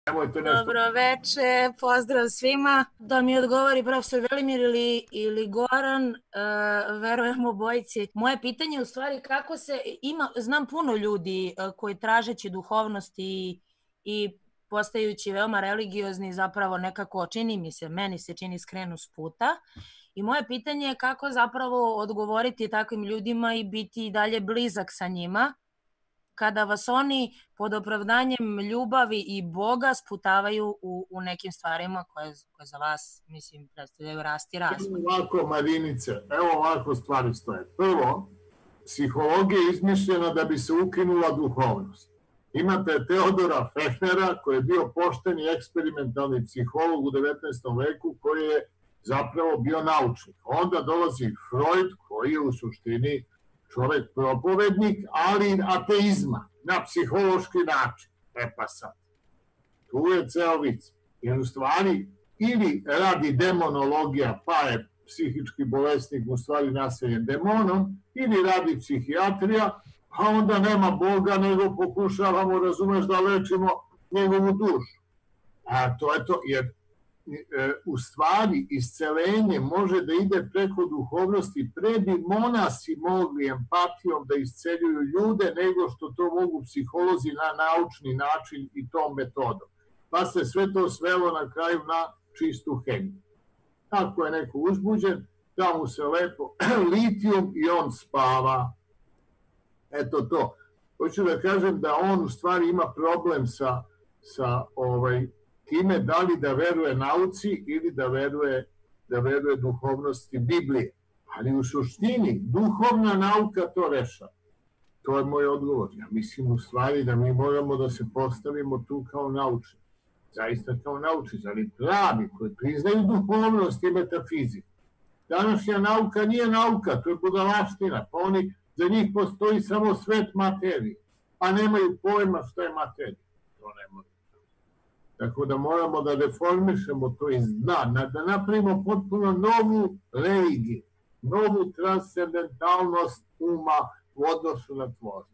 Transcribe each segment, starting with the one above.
Nemojte nešto... Dobro veče, pozdrav svima. Da mi odgovori profesor Velimir ili Goran, verujem obojici. Moje pitanje je u stvari kako se znam puno ljudi koji tražeći duhovnost i postajući veoma religiozni zapravo nekako meni se čini skrenu s puta. I moje pitanje je kako zapravo odgovoriti takvim ljudima i biti i dalje blizak sa njima, kada vas oni pod opravdanjem ljubavi i Boga sputavaju u nekim stvarima koje za vas, mislim, predstavljaju rast i razvoj. Ovako, Marinice, evo ovako stvari stoje. Prvo, psihologija je izmišljena da bi se ukinula duhovnost. Imate Teodora Fechnera, koji je bio pošteni eksperimentalni psiholog u 19. veku, koji je zapravo bio naučnik. Onda dolazi Freud, koji je u suštini čovek propovednik, ali ateizma, na psihološki način. Pa sad, tu je ceo vic. Jer u stvari, ili radi demonologija, pa je psihički bolesnik u stvari naseljen demonom, ili radi psihijatrija, a onda nema Boga, nego pokušavamo, razumeš, da lečimo njegovu dušu. A to je to, jer u stvari iscelenje može da ide preko duhovnosti. Pre bi monasi mogli empatijom da isceljuju ljude nego što to mogu psiholozi na naučni način i tom metodom. Pa se sve to svelo na kraju na čistu hemiju. Ako je neko uzbuđen, da mu se lepo litijum i on spava. Eto to. Hoću da kažem da on u stvari ima problem sa time da li da veruje nauci ili da veruje duhovnosti Biblije. Ali u suštini duhovna nauka to rešava. To je moj odgovor. Ja mislim u stvari da mi moramo da se postavimo tu kao naučni. Zaista kao naučni, ali pravi koji priznaju duhovnost i metafiziku. Današnja nauka nije nauka, to je budalaština. Pa oni, za njih postoji samo svet materije, a nemaju pojma što je materija. To ne može. Tako da moramo da reformišemo to iz dna, da napravimo potpuno novu religiju, novu transcendentalnost uma u odnosu na tvorcu.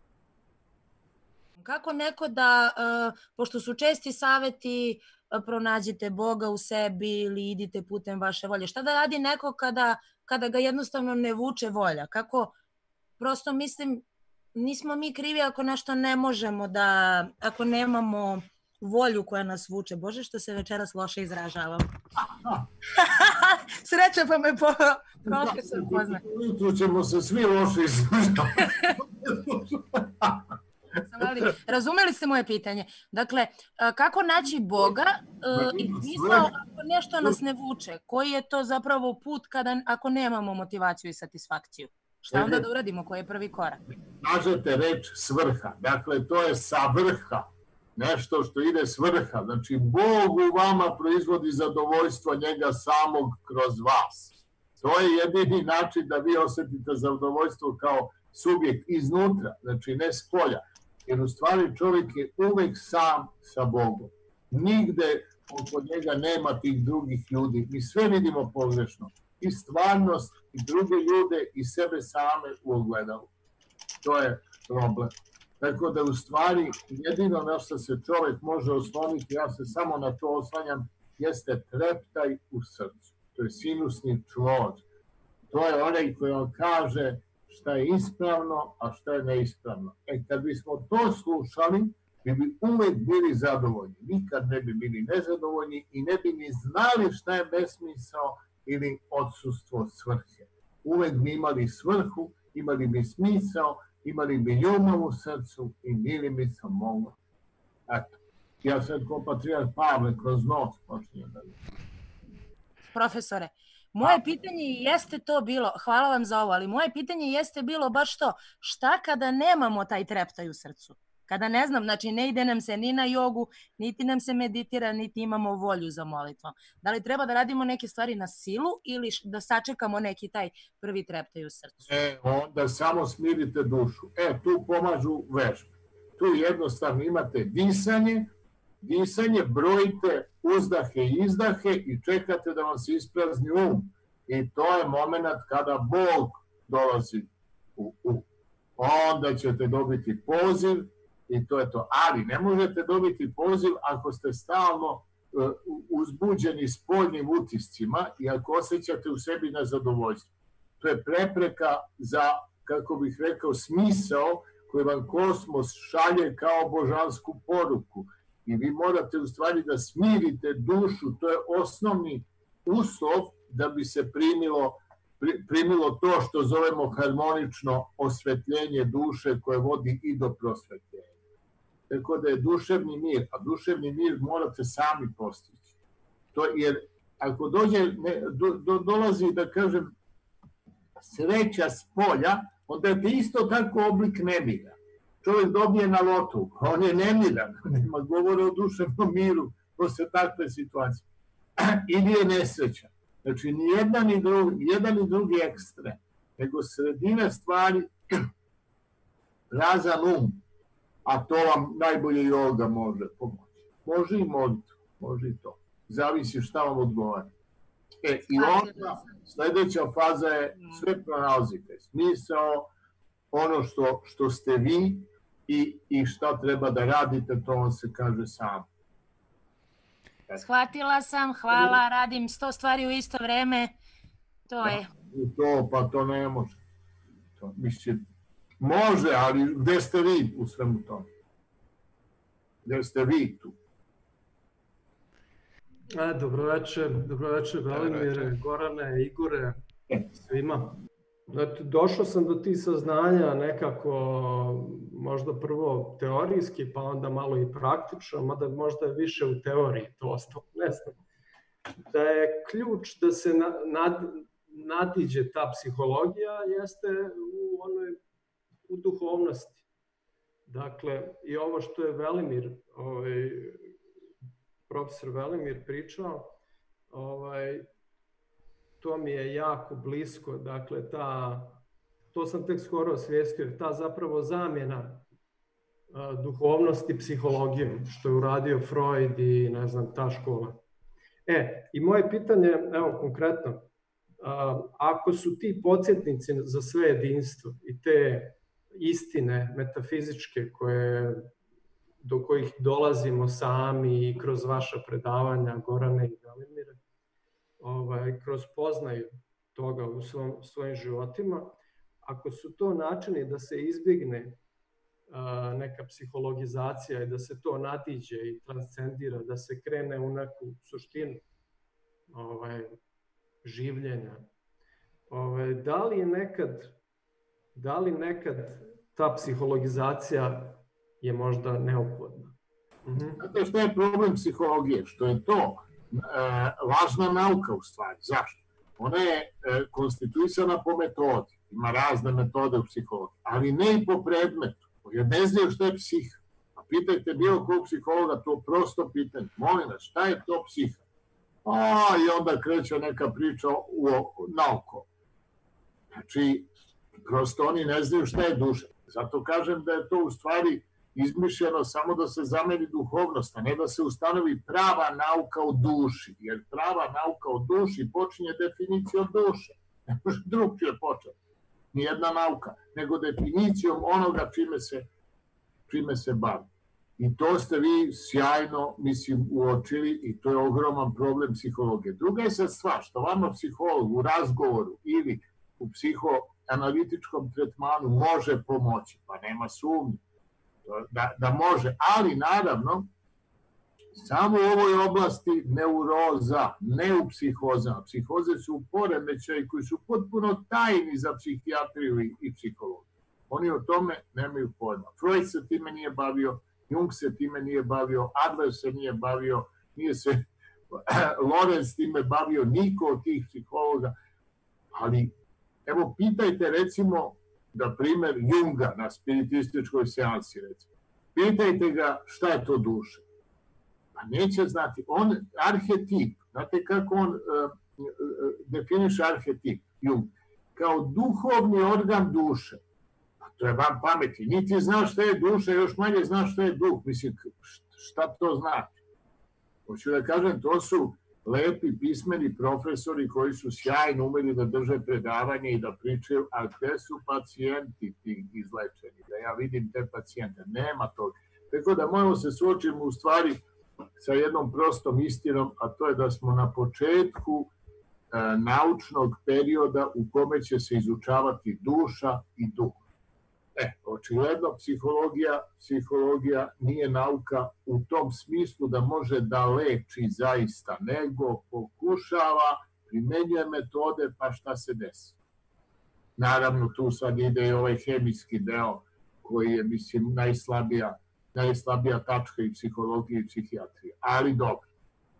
Kako neko da, pošto su česti saveti, pronađite Boga u sebi ili idite putem vaše volje, šta da radi neko kada ga jednostavno ne vuče volja? Kako, prosto mislim, nismo mi krivi ako nešto ne možemo da, ako nemamo volju koja nas vuče. Bože, što se večeras loše izražavam. Sreća pa me profesor pozna. Jutro ćemo se svi loše izražavati. Razumeli ste moje pitanje? Dakle, kako naći Boga i smisao ako nešto nas ne vuče? Koji je to zapravo put ako nemamo motivaciju i satisfakciju? Šta onda da uradimo? Koji je prvi korak? Kažete reč svrha. Dakle, to je sa vrha. Nešto što ide s vrha. Znači, Bog u vama proizvodi zadovoljstvo njega samog kroz vas. To je jedini način da vi osetite zadovoljstvo kao subjekt iznutra, znači ne s polja. Jer u stvari čovjek je uvek sam sa Bogom. Nigde oko njega nema tih drugih ljudi. Mi sve vidimo pogrešno. I stvarnost, i druge ljude, i sebe same u ogledalu. To je problem. Tako da u stvari jedino na što se čovjek može osloniti, ja se samo na to oslanjam, jeste treptaj u srcu. To je sinusni čvor. To je onaj koji vam kaže šta je ispravno, a šta je neispravno. Kad bismo to slušali, mi bi uvek bili zadovoljni. Nikad ne bi bili nezadovoljni i ne bi ni znali šta je besmisao ili odsustvo svrhe. Uvek bi imali svrhu, imali bi smisao, imali bi ljubav u srcu i bili bi samoglasni. Eto, ja sad ko patrijarh Pavle kroz noć počinjem da vidim. Profesore, moje pitanje jeste to bilo, hvala vam za ovo, ali moje pitanje jeste bilo baš to, šta kada nemamo taj treptaj u srcu? Kada ne znam, znači ne ide nam se ni na jogu, niti nam se meditira, niti imamo volju za molitvom. Da li treba da radimo neke stvari na silu ili da sačekamo neki taj prvi treptaj u srcu? Onda samo smirite dušu. Tu pomažu vežbe. Tu jednostavno imate disanje, brojite uzdahe i izdahe i čekate da vam se isprazni um. I to je moment kada Bog dolazi u um. Onda ćete dobiti poziv i to je to. Ali ne možete dobiti poziv ako ste stalno uzbuđeni spoljnim utiscima i ako osjećate u sebi nezadovoljstvo. To je prepreka za, kako bih rekao, smisao koji vam kosmos šalje kao božansku poruku. I vi morate u stvari da smirite dušu, to je osnovni uslov da bi se primilo to što zovemo harmonično osvetljenje duše koje vodi i do prosvetljenja. Tako da je duševni mir, a duševni mir morate sami postići. Jer ako dolazi, da kažem, sreća s polja, onda je isto tako oblik nemira. Čovjek dobije na lotu, on je nemiran, nema govora o duševnom miru posle takve situacije. Ili je nesrećan. Znači, ni jedan ni drugi ekstrem, nego sredina stvari, prazan a to vam najbolje joga može pomoći. Može i molitva, može i to. Zavisi šta vam odgovara. I onda sljedeća faza je sve pronalazite. Smisao, ono što ste vi i šta treba da radite, to on se kaže sam. Shvatila sam, hvala, radim 100 stvari u isto vreme, to je. Pa to ne može. Mislim, može, ali gde ste vi u svemu tome? Gde ste vi tu? Dobroveče, Velimire, Gorane, Igore, svima. Došao sam do tih saznanja nekako, možda prvo teorijski, pa onda malo i praktično, mada možda je više u teoriji to ostalo, ne znam. Da je ključ da se nadiđe ta psihologija jeste u duhovnosti. Dakle, i ovo što je Velimir, profesor Velimir pričao, to mi je jako blisko, dakle, to sam tek skoro osvijestio, ta zapravo zamjena duhovnosti psihologijom, što je uradio Freud i, ne znam, ta škola. I moje pitanje, evo, konkretno, ako su ti podsjetnici za sve jedinstvo i te istine metafizičke do kojih dolazimo sami i kroz vaša predavanja, Gorane i Velimire, kroz poznaju toga u svojim životima, ako su to načini da se izbjegne neka psihologizacija i da se to nadiđe i transcendira, da se krene u neku suštinu življenja, da li nekad ta psihologizacija je možda neophodna? Znate što je problem psihologije? Što je to lažna nauka u stvari. Zašto? Ona je konstituisana po metodi. Ima razne metode u psihologiji, ali ne i po predmetu. Jer ne znaju što je psiha. A pitajte bilo kog psihologa to prosto pitanje. Molim vas, šta je to psiha? I onda kreće neka priča naoko. Znači, prosto oni ne znaju šta je duša. Zato kažem da je to u stvari izmišljeno samo da se zameri duhovnost, a ne da se ustanovi prava nauka o duši. Jer prava nauka o duši počinje definicijom duše. Ne može drugčije početi. Nijedna nauka, nego definicijom onoga čime se bavi. I to ste vi sjajno, mislim, uočili i to je ogroman problem psihologije. Druga je sad stvar, što vama psiholog u razgovoru ili u psihoanalitičkom tretmanu može pomoći, pa nema sumnje da može, ali naravno samo u ovoj oblasti neuroza, ne u psihozama. Psihoze su poremećaji koji su potpuno tajni za psihijatriju i psihologiju. Oni o tome nemaju pojma. Freud se time nije bavio, Jung se time nije bavio, Adler se nije bavio, nije se Lorenz time bavio, niko od tih psihologa. Ali, evo, pitajte recimo, da primer Junga na spiritističkoj seansi, recimo. Pitajte ga šta je to duša. Pa neće znati. On, arhetip, znate kako on definiše arhetip, Jung, kao duhovni organ duše. To je van pameti. Niti znaš šta je duša, još manje znaš šta je duh. Mislim, šta to znači? Hoću da kažem, to su lepi pismeni profesori koji su sjajno umeli da drže predavanje i da pričaju, a gde su pacijenti ti izlečeni, da ja vidim te pacijente, nema toga. Tako da moramo se suočiti u stvari sa jednom prostom istinom, a to je da smo na početku naučnog perioda u kome će se izučavati duša i duh. Očigledno psihologija nije nauka u tom smislu da može da leči zaista, nego pokušava, primenjuje metode, pa šta se desi. Naravno, tu sad ide i ovaj hemijski deo koji je, mislim, najslabija tačka i psihologije i psihijatrije. Ali dobro.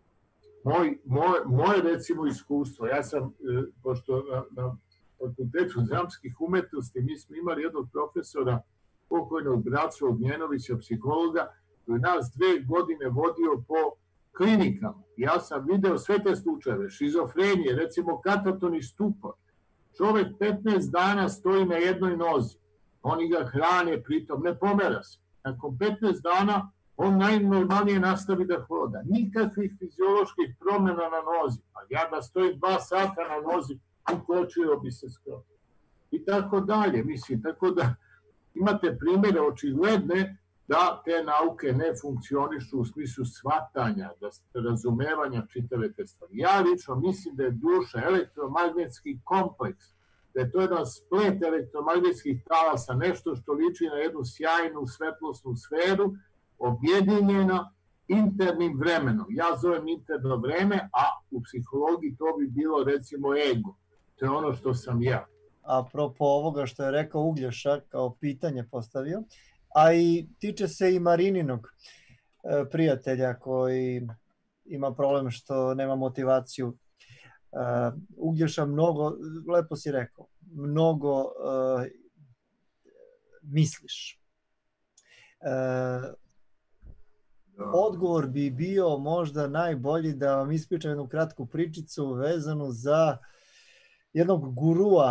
Moje recimo iskustvo, ja sam, pošto na Fakultetu dramskih umetnosti mi smo imali jednog profesora, pokojnog Bracu Ognjenovića, psihologa, koji nas 2 godine vodio po klinikama. Ja sam video sve te slučajeve, šizofrenije, recimo katatoni stupor. Čovek 15 dana stoji na jednoj nozi, oni ga hrane, pritom ne pomera se. Nakon 15 dana on najnormalnije nastavi da hoda. Nikakvih fizioloških promjena na nozi. A ja da stojim 2 sata na nozi, ukočio bi se skoro. I tako dalje. Mislim, tako da imate primjere očigledne da te nauke ne funkcionišu u smislu shvatanja, razumevanja čitave te stvari. Ja lično mislim da je duša elektromagnetski kompleks, da je to jedan splet elektromagnetskih talasa, nešto što liči na jednu sjajnu svetlosnu sferu, objedinjena internim vremenom. Ja zovem interno vreme, a u psihologiji to bi bilo recimo ego. To je ono što sam ja. Apropo ovoga što je rekao Uglješa, kao pitanje postavio, a i tiče se i Marininog prijatelja koji ima problem što nema motivaciju. Uglješa, mnogo, lepo si rekao, mnogo misliš. Odgovor bi bio možda najbolji da vam ispričam jednu kratku pričicu vezanu za jednog gurua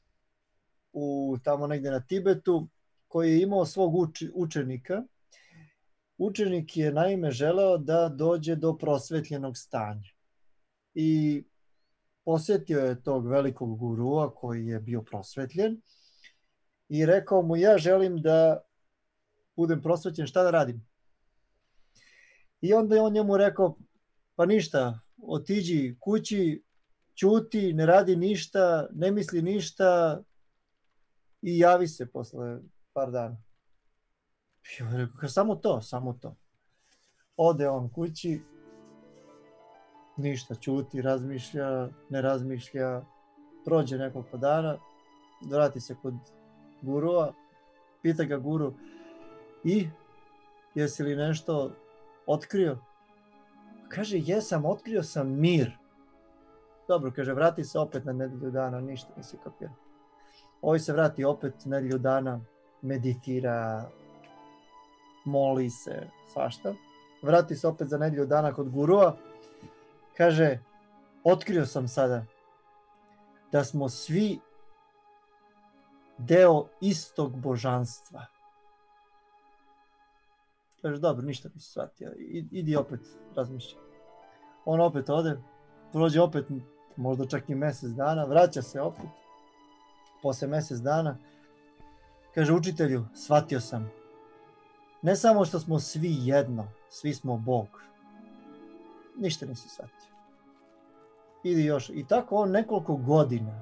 tamo negdje na Tibetu koji je imao svog učenika. Učenik je naime želeo da dođe do prosvetljenog stanja i posjetio je tog velikog gurua koji je bio prosvetljen i rekao mu: ja želim da budem prosvetljen, šta da radim? I onda je on njemu rekao: pa ništa, otiđi kući, ćuti, ne radi ništa, ne misli ništa i javi se posle par dana. I on rekao: samo to. Ode on kući, ništa, ćuti, razmišlja, ne razmišlja, prođe nekoliko dana, vrati se kod gurua, pita ga guru: i jesi li nešto otkrio? Kaže: jesam, otkrio sam mir. Dobro, kaže, vrati se opet na nedelju dana, ništa nisi kapirao. Ovaj se vrati opet nedelju dana, meditira, moli se, svašta. Vrati se opet za nedelju dana kod gurua. Kaže: otkrio sam sada da smo svi deo istog božanstva. Kaže: dobro, ništa nisi shvatio, idi opet razmišljaj. On opet ode, prođe opet možda čak i mjesec dana, vraća se opet. Posle mjesec dana kaže: učitelju, shvatio sam. Ne samo što smo svi jedno, svi smo Bog. Ništa nisi shvatio. Idi još. I tako on nekoliko godina.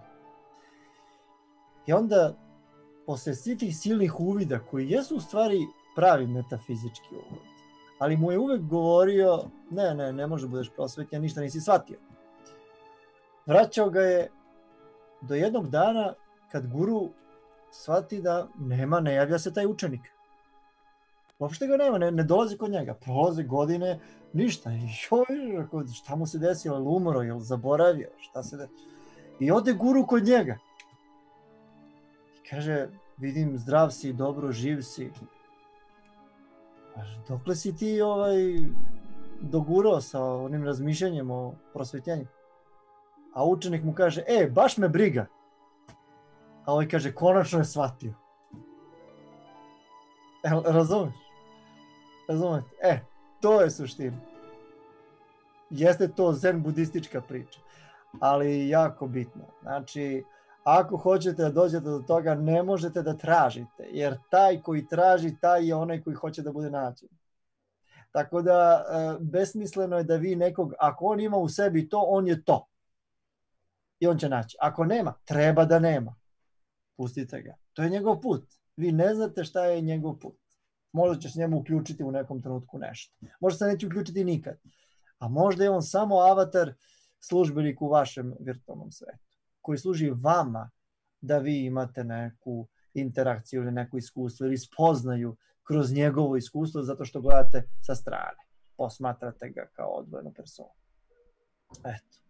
I onda, posle svih tih silnih uvida, koji jesu u stvari pravi metafizički uvid, ali mu je uvek govorio: ne može budeš prosvetljen, ništa nisi shvatio. Vraćao ga je do jednog dana kad guru shvati da ne javlja se taj učenik. Uopšte ga nema, ne dolazi kod njega. Prolaze godine, ništa. Šta mu se desilo? Je li umro? Je li zaboravio? Šta se desilo? I ode guru kod njega. I kaže: vidim, zdrav si, dobro, živ si. Dokle si ti dogurao sa onim razmišljanjem o prosvetljenju? A učenik mu kaže: baš me briga. A ovaj kaže: konačno je shvatio. Razumeš? Razumete? To je suština. jeste to zen budistička priča, ali jako bitno. Znači, ako hoćete da dođete do toga, ne možete da tražite, jer taj koji traži, taj je onaj koji hoće da bude nađen. Tako da, besmisleno je da vi nekog, ako on ima u sebi to, on je to. I on će naći. Ako nema, treba da nema. Pustite ga. To je njegov put. Vi ne znate šta je njegov put. Možda ćeš njemu uključiti u nekom trenutku nešto. Možda se neće uključiti nikad. A možda je on samo avatar, službenik u vašem virtualnom svetu, koji služi vama da vi imate neku interakciju ili neko iskustvo ili spoznaju kroz njegovo iskustvo zato što gledate sa strane. Posmatrate ga kao odvojenu personu. Eto.